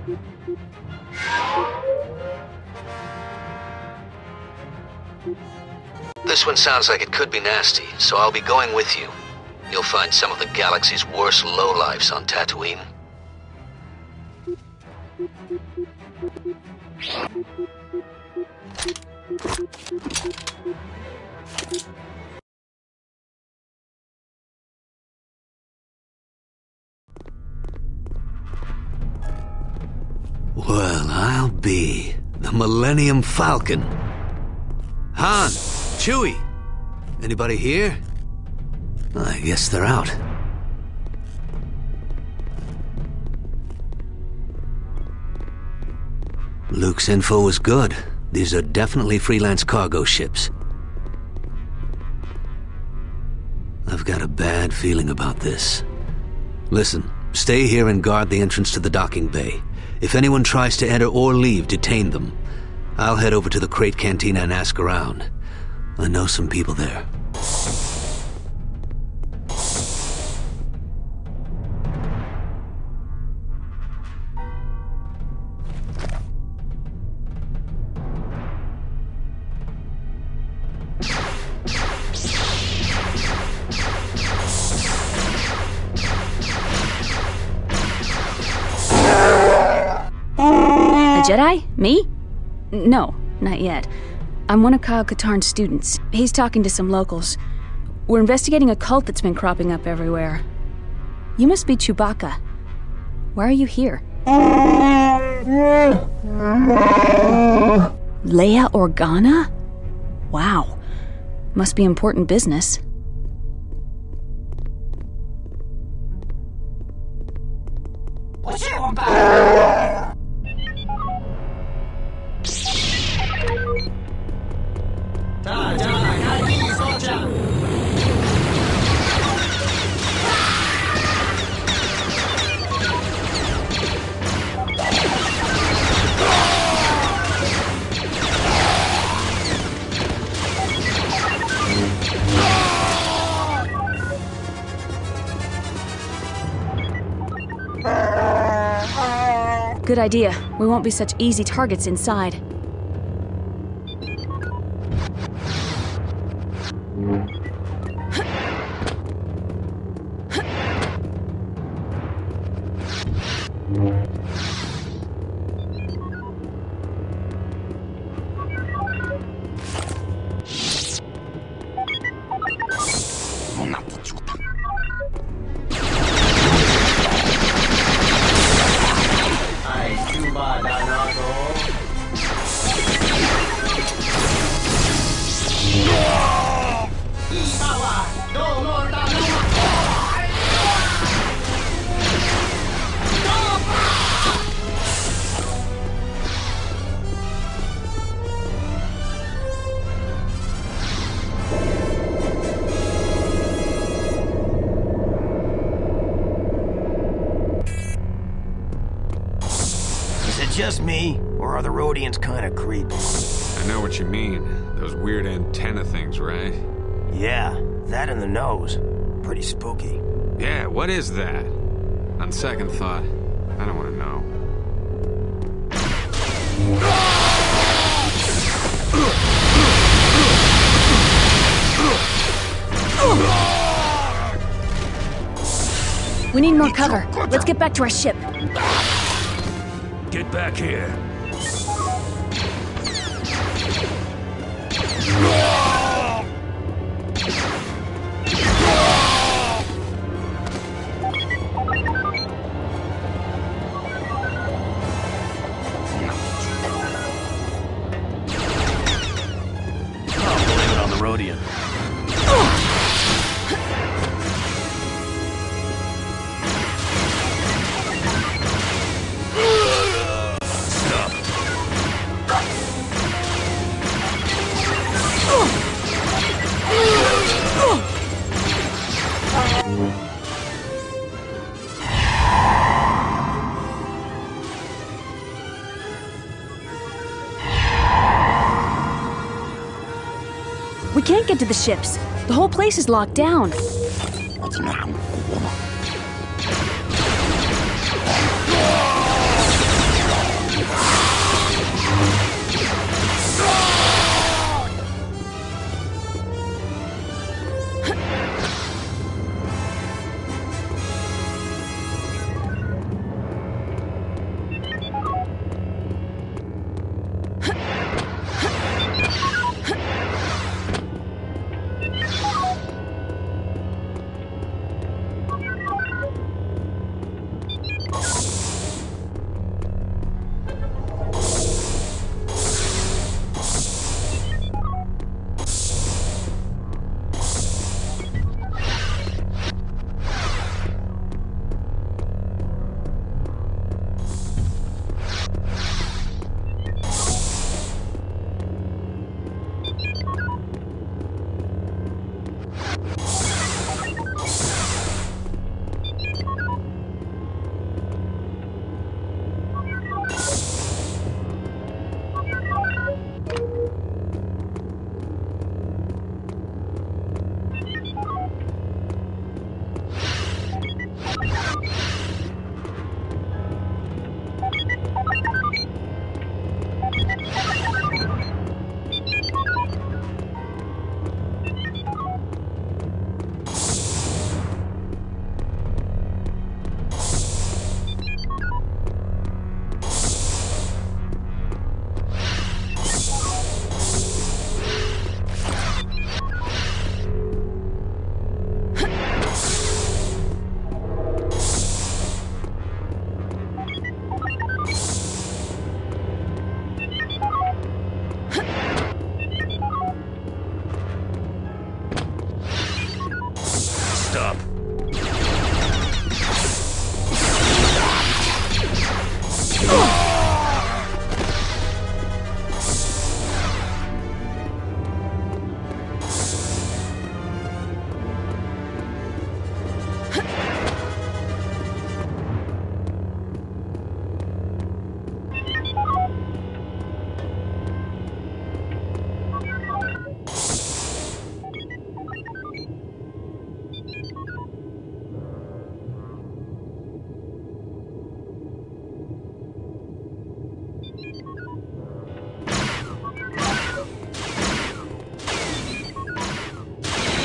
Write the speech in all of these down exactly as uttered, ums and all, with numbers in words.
This one sounds like it could be nasty, so I'll be going with you. You'll find some of the galaxy's worst lowlifes on Tatooine. Well, I'll be the Millennium Falcon. Han, Chewie, anybody here? I guess they're out. Luke's info was good. These are definitely freelance cargo ships. I've got a bad feeling about this. Listen, stay here and guard the entrance to the docking bay. If anyone tries to enter or leave, detain them. I'll head over to the Crate Cantina and ask around. I know some people there. Jedi? Me? No, not yet. I'm one of Kyle Katarn's students. He's talking to some locals. We're investigating a cult that's been cropping up everywhere. You must be Chewbacca. Why are you here? Leia Organa? Wow. Must be important business. Good idea. We won't be such easy targets inside. Just me, or are the Rhodians kind of creepy? I know what you mean. Those weird antenna things, right? Yeah, that in the nose. Pretty spooky. Yeah, what is that? On second thought, I don't want to know. We need more cover. Let's get back to our ship. Get back here. I'll blame it on the Rhodian. We can't get to the ships. The whole place is locked down.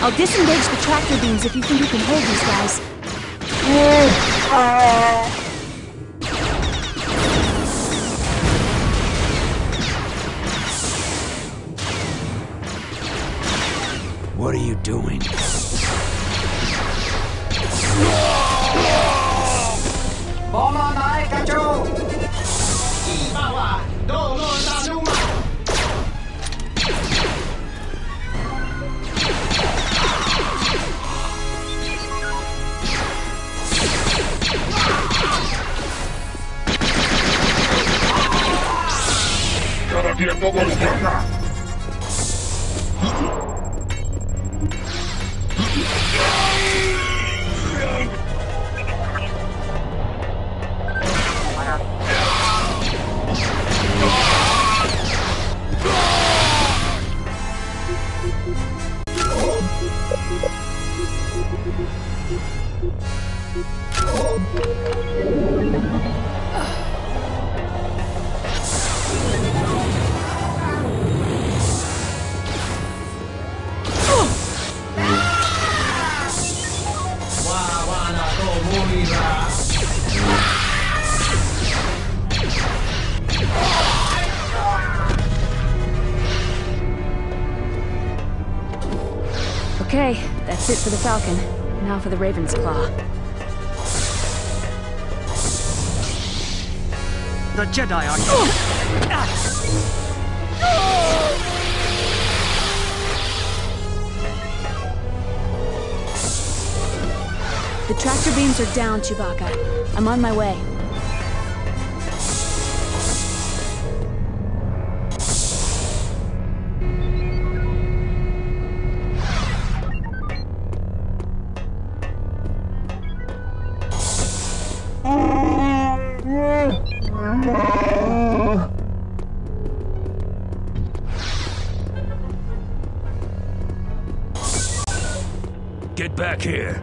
I'll disengage the tractor beams if you think you can hold these guys. What are you doing? Okay, that's it for the Falcon. Now for the Raven's Claw. The Jedi Outcast. The tractor beams are down, Chewbacca. I'm on my way. Get back here.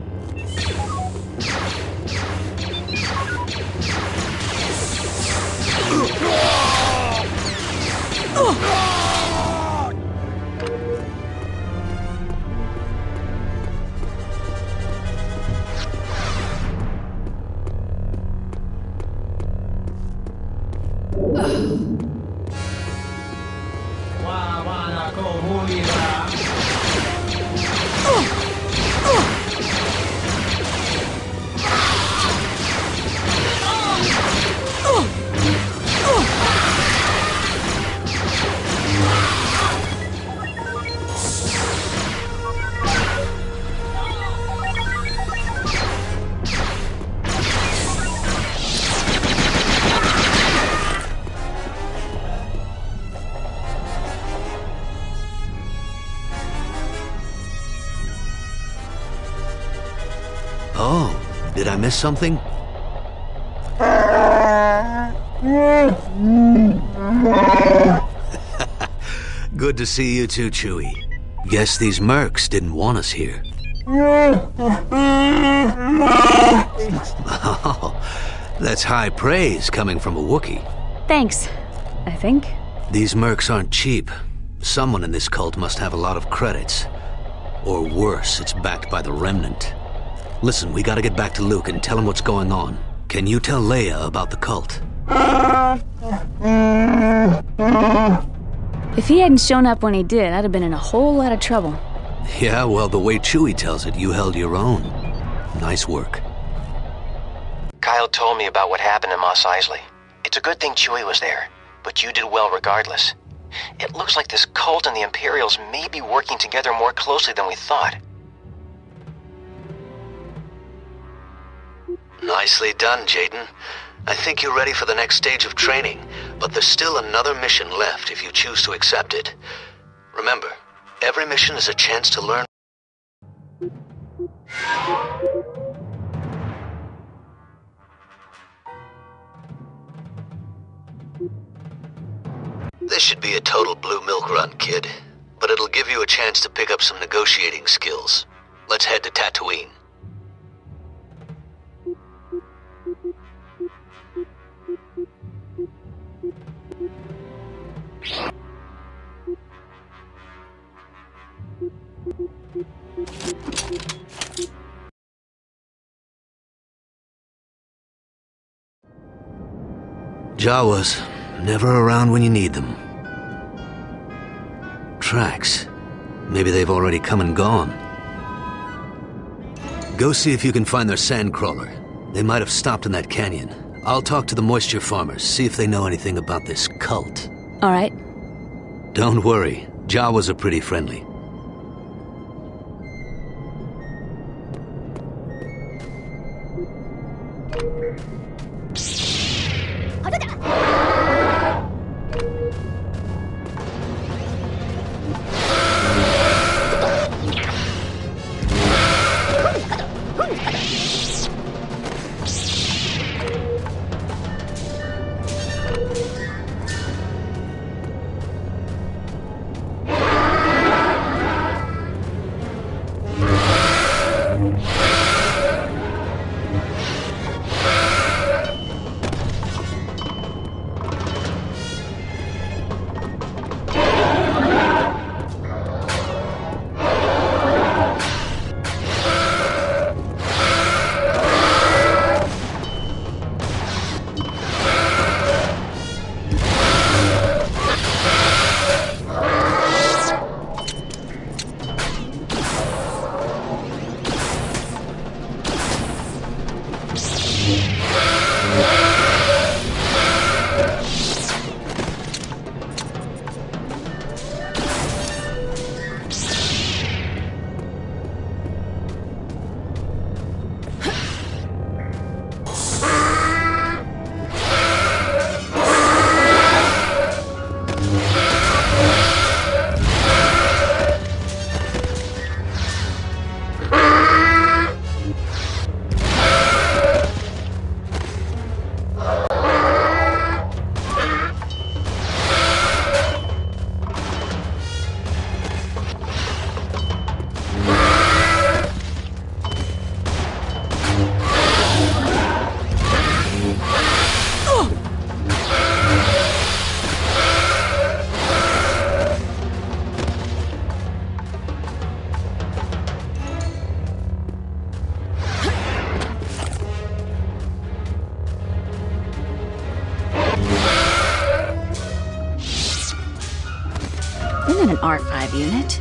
Oh, did I miss something? Good to see you too, Chewie. Guess these mercs didn't want us here. Oh, that's high praise coming from a Wookiee. Thanks, I think. These mercs aren't cheap. Someone in this cult must have a lot of credits. Or worse, it's backed by the Remnant. Listen, we gotta get back to Luke and tell him what's going on. Can you tell Leia about the cult? If he hadn't shown up when he did, I'd have been in a whole lot of trouble. Yeah, well, the way Chewie tells it, you held your own. Nice work. Kyle told me about what happened in Mos Eisley. It's a good thing Chewie was there, but you did well regardless. It looks like this cult and the Imperials may be working together more closely than we thought. Nicely done, Jaden. I think you're ready for the next stage of training, but there's still another mission left if you choose to accept it. Remember, every mission is a chance to learn. This should be a total blue milk run, kid, but it'll give you a chance to pick up some negotiating skills. Let's head to Tatooine. Jawas, never around when you need them. Tracks. Maybe they've already come and gone. Go see if you can find their sandcrawler. They might have stopped in that canyon. I'll talk to the moisture farmers, see if they know anything about this cult. All right. Don't worry. Jawas are pretty friendly. Isn't an R five unit?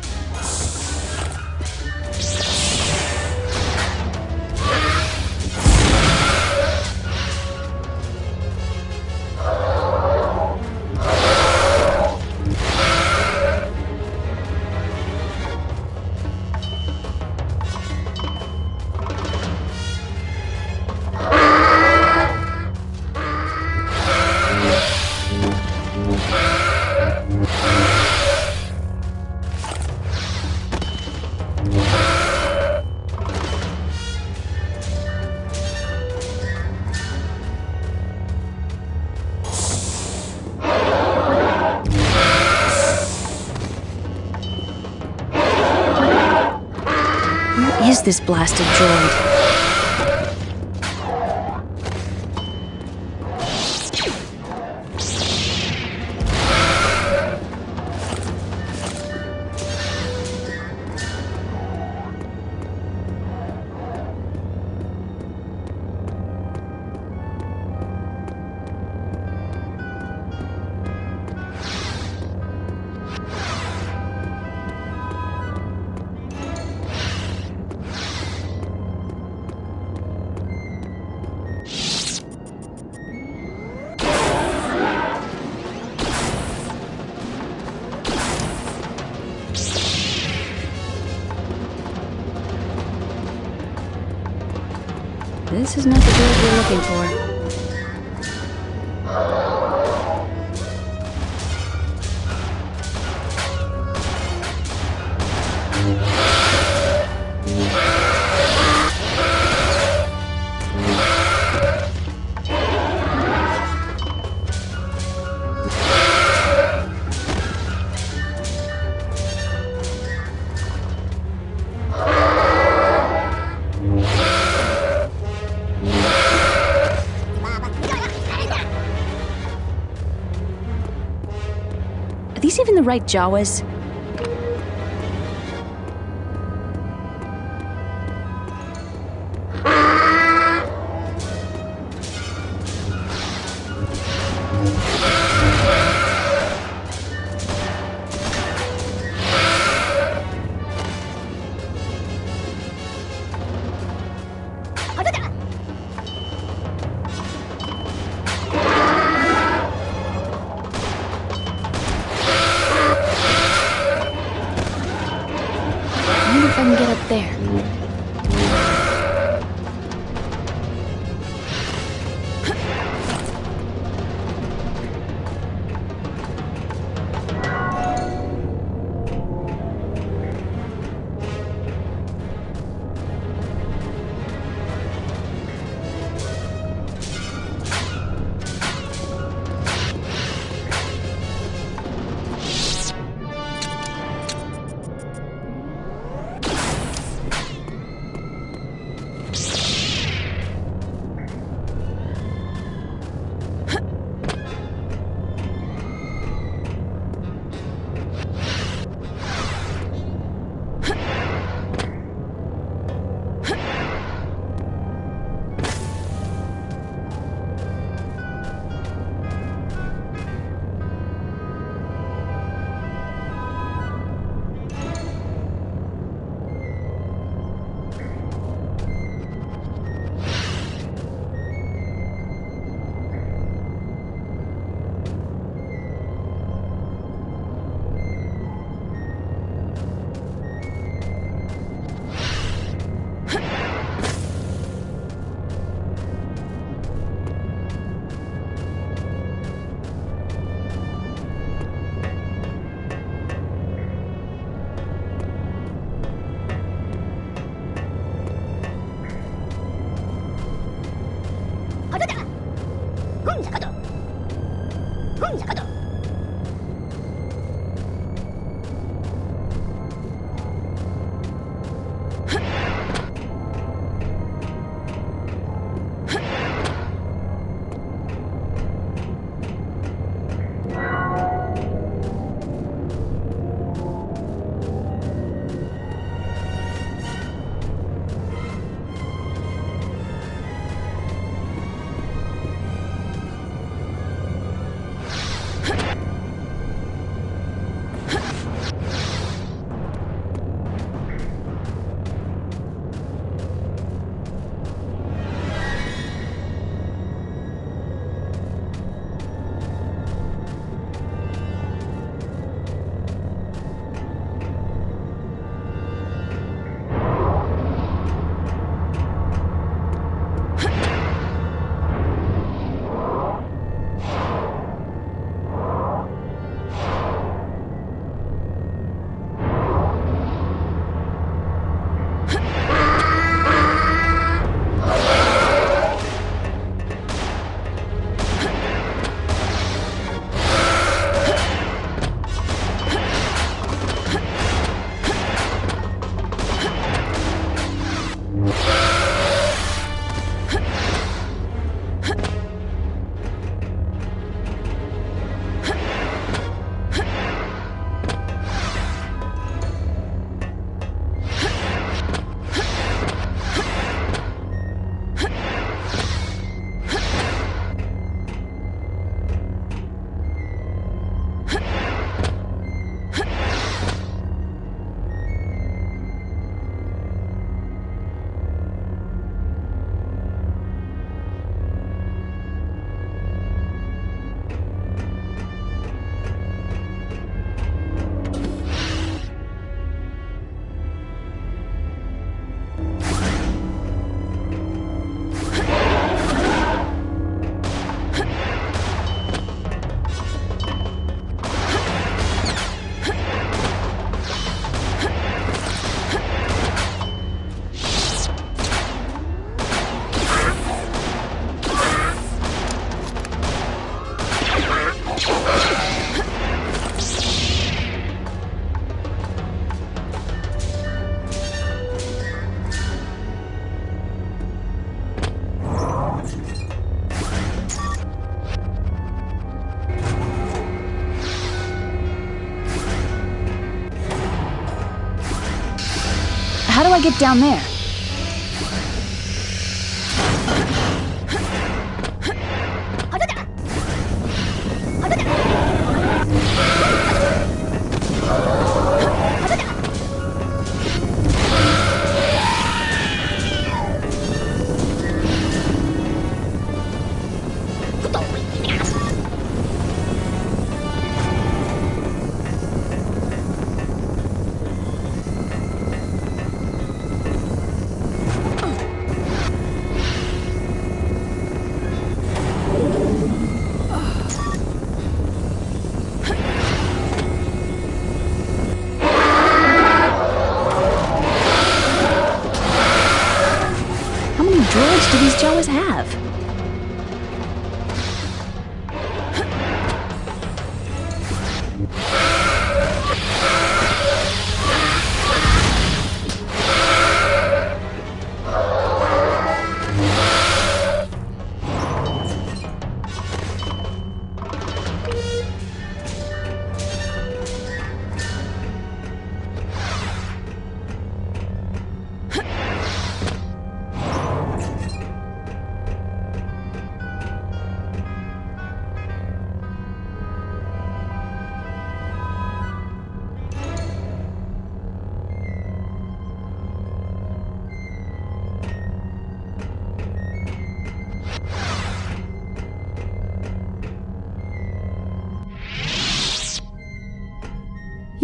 Is this blasted droid? This is not the droid we're looking for. Are these even the right Jawas? there. How do I get down there?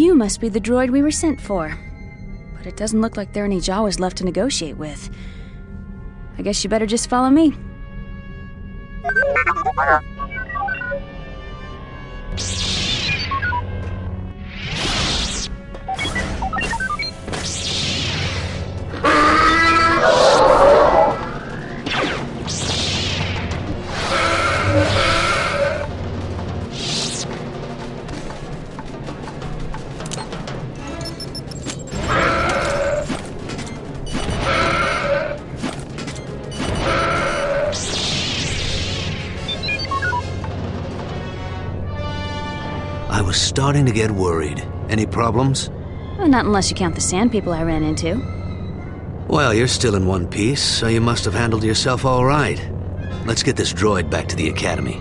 You must be the droid we were sent for. But it doesn't look like there are any Jawas left to negotiate with. I guess you better just follow me. I was starting to get worried. Any problems? Well, not unless you count the sand people I ran into. Well, you're still in one piece, so you must have handled yourself all right. Let's get this droid back to the Academy.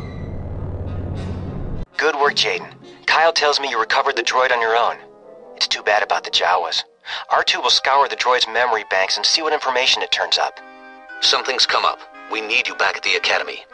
Good work, Jaden. Kyle tells me you recovered the droid on your own. It's too bad about the Jawas. R two will scour the droid's memory banks and see what information it turns up. Something's come up. We need you back at the Academy.